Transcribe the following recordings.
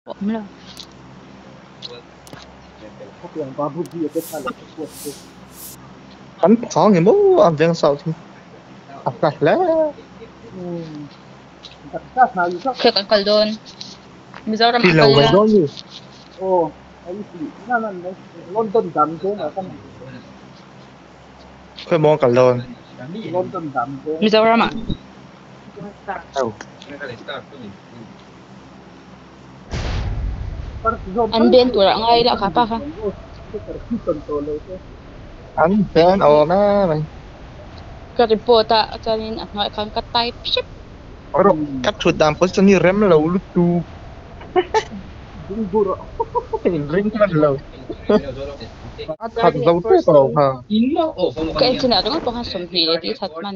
Không đâu. Hắn thắng thì bố ăn viên sau thì ăn cái lẽ Kaya kakal doon. Mizoram thì akal lâu vậy nila. đó như London dam thế mà kan khơi mong cả lần London dam thế Mizoram ah. đâu Andin tura ngay la kapa ka. anh fan ở na mày Karipota at sanin at ngay kang ka-type ship. ở đâu cắt chuột đam có chân như rem lâu lúc tu Dingguro hình ringมันlâu thật dấu thế rồi hả Kaya sinado nga pa sumpili di satman.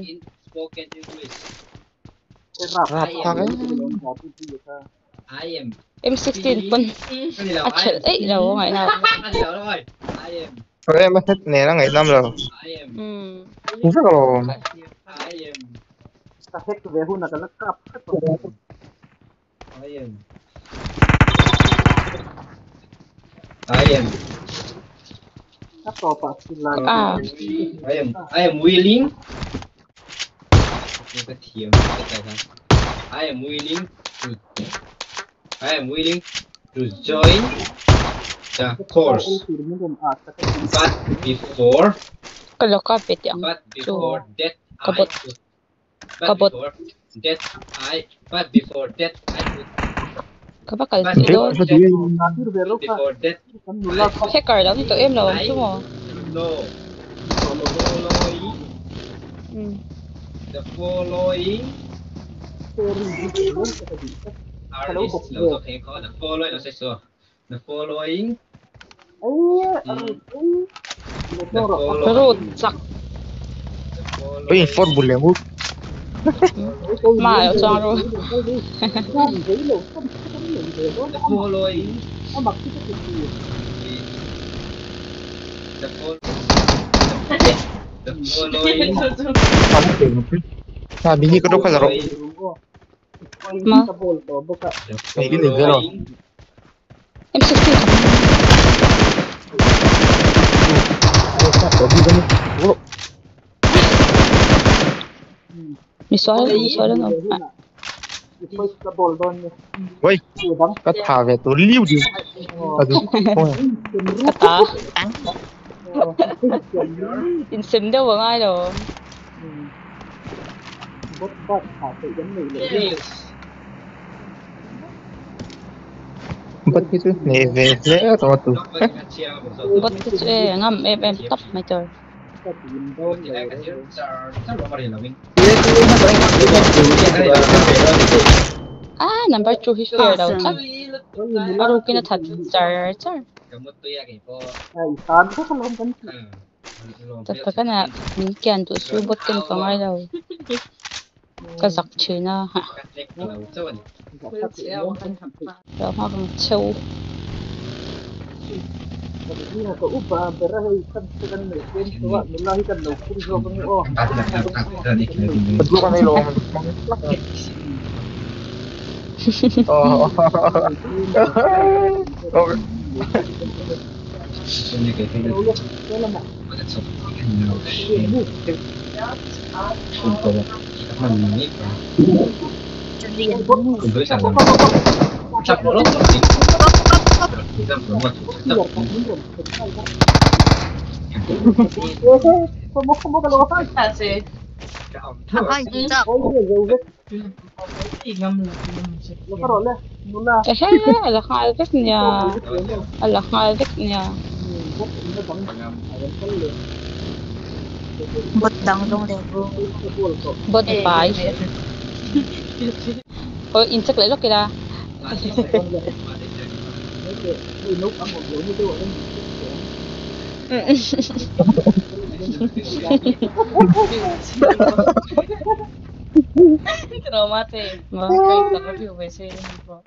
rap thằng ấy M16 pun. Achal eh raw ngay na. rồi em hết nè nó ngày năm rồi cũng rất là kahit vehu na kalakap ato pa sila Ah. I am willing. I am willing to. I am willing to join the course, but before Kalokapit yang. that Kabot. But before that I would. Kabakal But si before doon. that, nakir vero ka before that, kan nula ka Hekar daw nito em law mo. no. The following story dito sa dito are Hello, list. Bob. Okay, the following. The following. The following. Root sak. The với following. phone buồn lắm Maayo sa ro. The following. The following. The following. không tiền sao bị như cái đó phải là rồi Ma. Mấy cái gì nữa rồi M16. Misuala no. ôi cái thà về tôi liêu đi à được Kata. Insim daw nga do. bắt cái thứ này về lẽ rồi tụi But ngam em tap my turn. Ah, number 2 he fear daw. Sak. Aro kinathat char. Tapos ka na minkian to subot kan pa nga daw. Kazak china ha. Daw ha kang chow. bật luôn này luôn Ala khalvik niya. Bot dang dong de bro. Bot pai. O insek lelo kila. Traumate. Kayo review kasi po.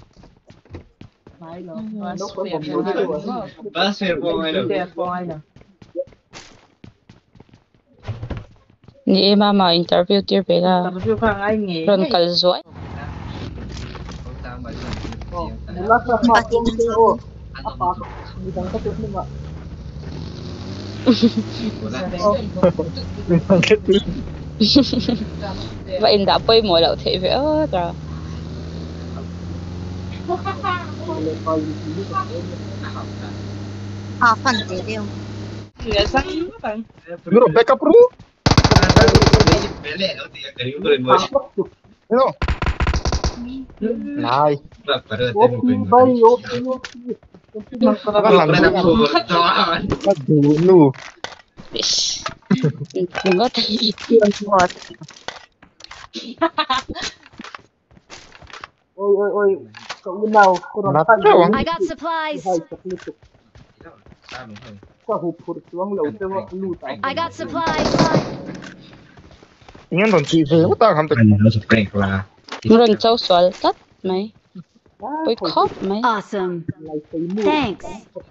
Ni mama interview tir pela. Ron kalzoy. Lasa ma kung seo. Apa? Bidang ka ito nga. Vậy anh đã bơi mồi đậu thị vậy trời. Wala pa yung sino ka. Apan din. Siguro, backup bro. Pele, no? Tiga kali ko rin mo. Ano? Nay. Okay, bye. Okay. Nakalang Wala na po. Tawaan. Padulo. Ish. Bungot. What? Oy. Kaunaw. Kurang Natawang. I got supplies. Hay sa klito. Sa hupur tuang law tawa luta. I got supplies. Ingin ron si Zé ta kam tak. Ano sa prank la? Meron cháu xoal tắt mày. Bơi khóc mày. Awesome. Lai say mo. Thanks.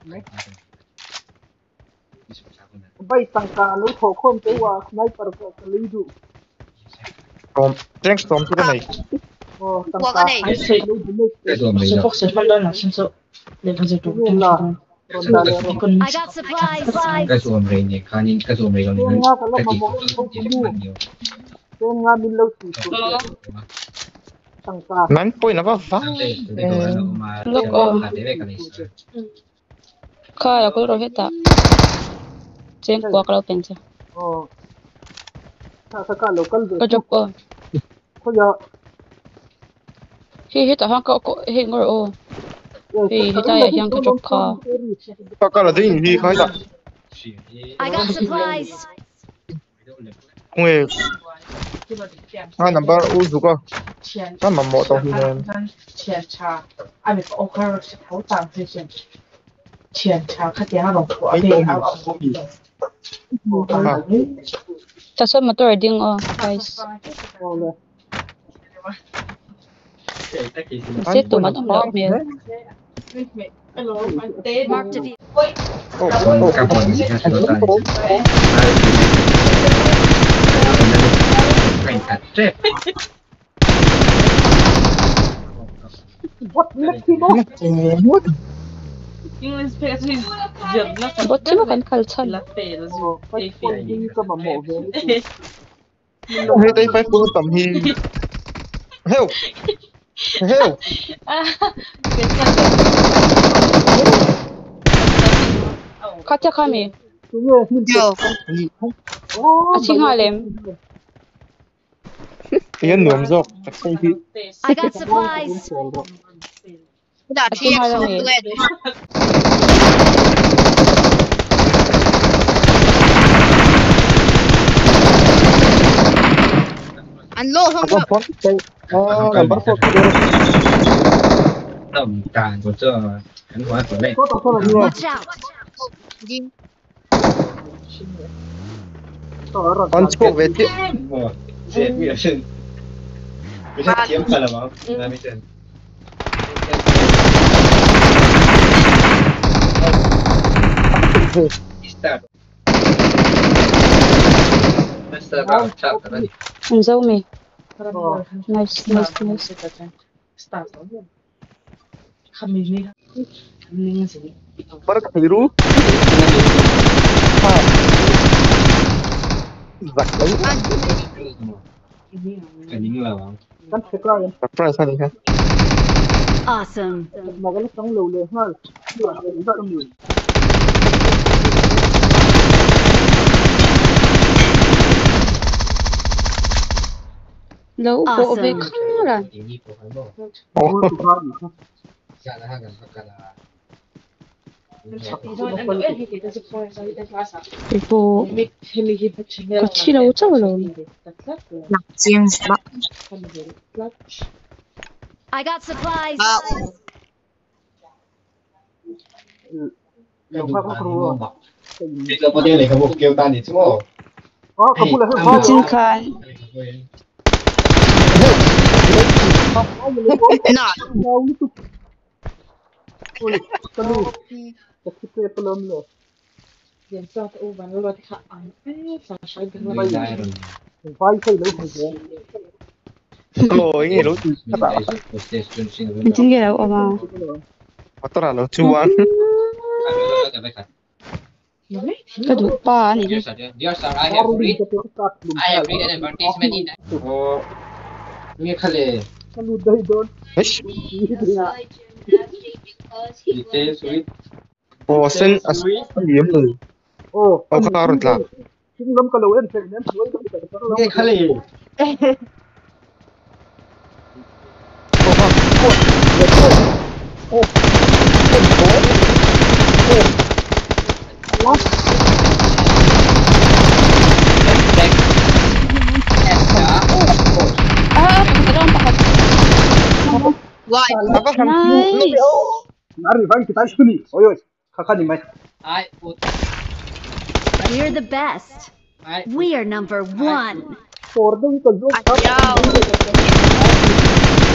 Bay tangka no tho khom tawa sniper ka kalidu. Tom, thanks Tom kita này. Oh, Huwag tangka. ka na eh. Ay, Kaso may Sufok sa pala na sinso level sa Yun na. Rondalero. I got supplies. kaso may niya kanin kaso may kami Yung nga kala mamok ko kumu. Yung nga milaw si tangka. Nan poi na ba fa? Khơi là cô rồi hết tạ. Trên qua cái lâu tiền chưa? Oh. Sa ka local de. Có chụp ô. Ko ya. Hi hết tạ hang có hi ngồi ô. Hi hết tạ yang có chụp kho. Ta ka la ding hi khai ta. I got supplies. Ngwe. Ha number u zu ko. 钱 Ta ma mo to hi ne. 钱差，阿咪我个是头档这些钱差，看点那种火的，啊， Ta sao mà tôi điên ô. Guys. Oh, Xếp tụi nó trong đợt miệng. Marked a vehicle. Oh. Kapon siya sa tayo. Prank at trip. what lucky mo? Bot chứ mà cần khẩn chân. Oh, fight for you ka mamo. Hey tay phải phu tầm hi. Help. Help. Khát chắc khám mì. Tunge hin. Yo. Oh. À chính hai lem. Yan nuam zok. Tak sai hi. I got supplies. Đã Chính hai lem mì. Anh lô không Ako được. pon. Number 4 ko. Tầm càng của cho hắn hóa của mẹ. Ko ta ko ni. Watch out. Đi. To ron. An ko ve ti. Dễ bị chân. Bị thật chiếm phải là bảo. Là bị chân. Start. Start out chat ka đi. Anh dâu mì. Nice. start kami ni kami nga sini Par ka hiru. Ha. Zak lai. Kaning là bảo. Kan sekla yan. Surprise ani ha. Awesome. Magalit ang low le ha. Iba kami. Lâu bộ về Awesome. khá là. Oh. Dạ là hàng cái là Cái bộ có chi lâu chắc rồi. Nặng riêng bác. I got supplies. Yung pa ko. bây giờ có thể lấy cái bộ kêu ta đi chứ không? Oh, kabula ha. Chính khán. Nọ. Ulit. Kanu. Kasi ko pelom le. Yan sa uban lo ti ka ang sa siya Bây giờ rồi. Vai sai lo ha. Rồi nghe lối các bạn Mình chính cái đâu mà. bắt đầu nó chuan Cái đủ ba này. Baru din sa tiyakat lumsa. Oh, ini kali. Kaluday doon. Eish Hindi nga. Detail sweet. Ồ sen as liếm rồi Oh, Ang kakarot lang. Singlam kalawin. Singlam kalawin. Ini kali. Meron pa ka. Why? Nice. Nari, bang kita suni. Oy, oy. Kakani mai. We're the best. We are number 1. For the week of Ayaw.